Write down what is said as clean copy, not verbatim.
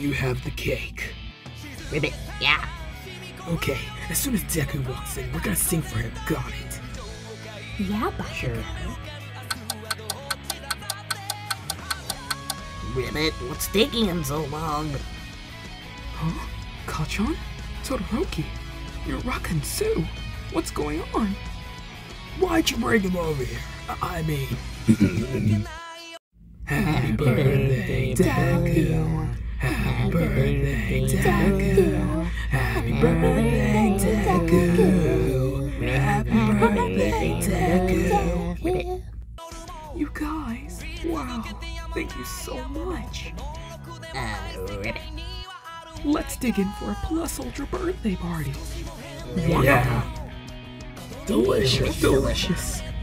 you have the cake. Ribbit, yeah. Okay, as soon as Deku walks in, we're gonna sing for him. Got it. Yeah, Bakugo. Sure. Ribbit, what's taking him so long? Huh? Kacchan? Todoroki? You're rockin' Sue. What's going on? Why'd you bring him over here? I mean... Happy birthday, Deku. Happy birthday, Deku. Happy birthday, Deku. Happy birthday, Deku. You guys, wow, thank you so much. Ribbit. Let's dig in for a Plus Ultra birthday party. Yeah. Delicious, delicious.